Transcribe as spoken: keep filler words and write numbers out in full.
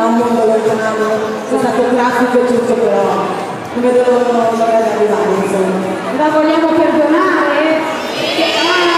un mondo lontano, è stato traffico e tutto, però non vedo l'ora di arrivare, insomma. La vogliamo perdonare?